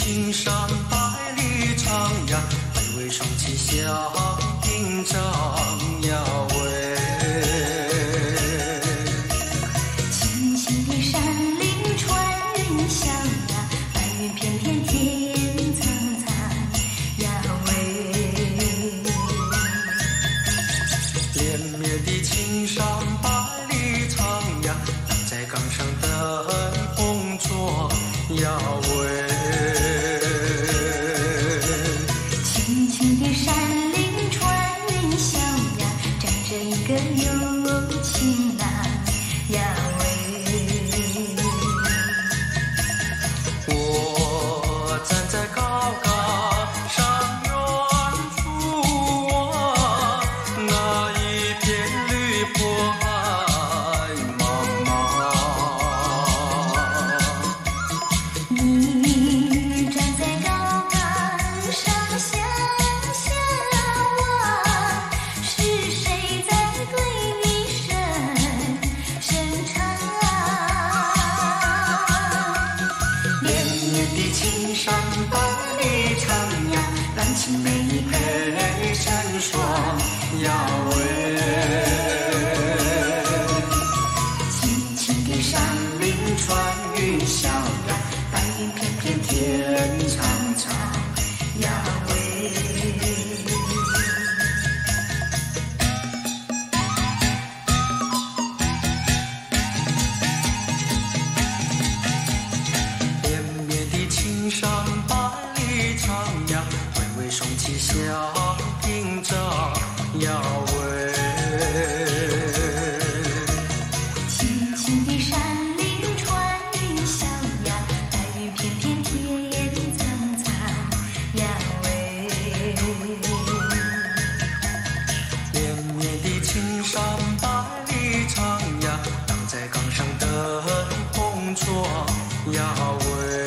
青山百里长呀，巍巍双旗响屏障呀喂。 青青的山岭穿云霄呀，白云片片天苍苍呀喂。 连绵的青山百里长呀，挡在岗上灯红烛呀喂。 青青的山岭穿云霄呀，站着一个有情郎呀喂。 我站在高岗上远处啊，那一片绿波海茫茫。 你站在高岗上想想我，是谁在对你伸长啊？ 连绵的青山百里长呀，蓝青梅配成双呀喂。 青青的山岭穿云霄呀，白云片片天苍苍呀喂。 连绵的青山百里长呀，巍巍双旗响屏障呀喂。 青青的山岭穿云霄呀，白云片片天苍苍呀喂。 连绵的青山百里长呀，挡在岗上灯红烛呀喂。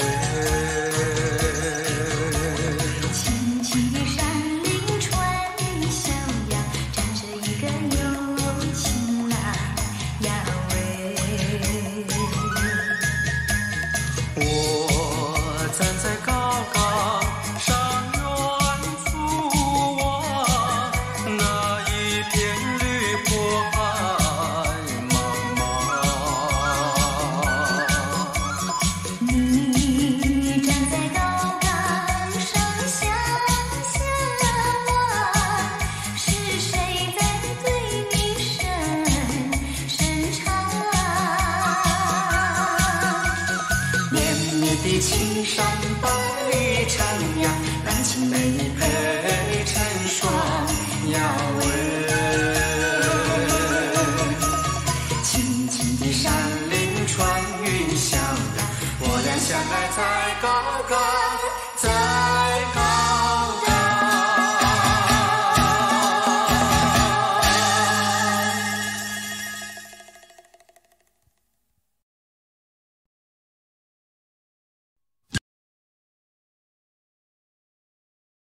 青青的山岭穿云霄呀，站着一个有情郎呀喂。 我站在高岗上远处啊，那一片绿波海茫茫。 你站在高岗上想想我，是谁在对你伸长啊？ 连绵的青山百里长呀，蓝青梅